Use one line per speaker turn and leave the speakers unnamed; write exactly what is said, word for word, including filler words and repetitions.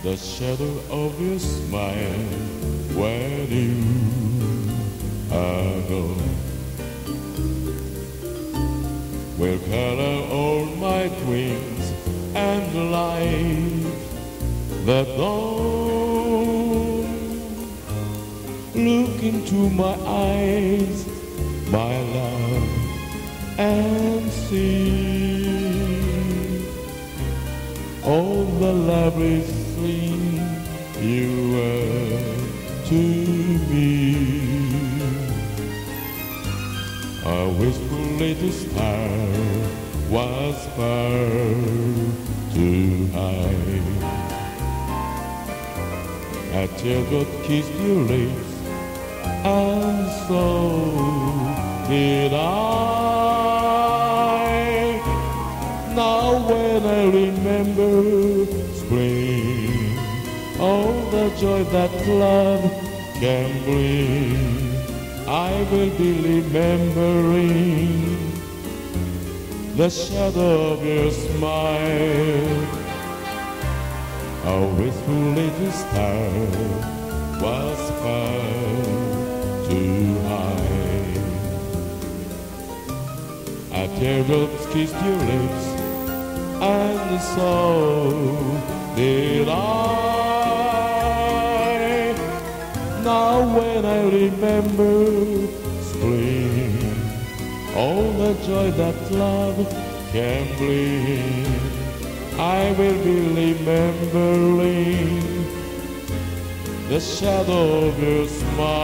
the shadow of your smile when you are gone will color all my dreams and light the dawn. Look into my eyes, my love, and see all the lovely things you were to me. A wistful little star was far too high. A teardrop kissed your lips, and so did I. Now when I remember spring, all the joy that love can bring, I will be remembering the shadow of your smile. A wistful little star was far too high. A teardrop kissed your lips, and so did I. Now when I remember spring, all the joy that love can bring, I will be remembering the shadow of your smile.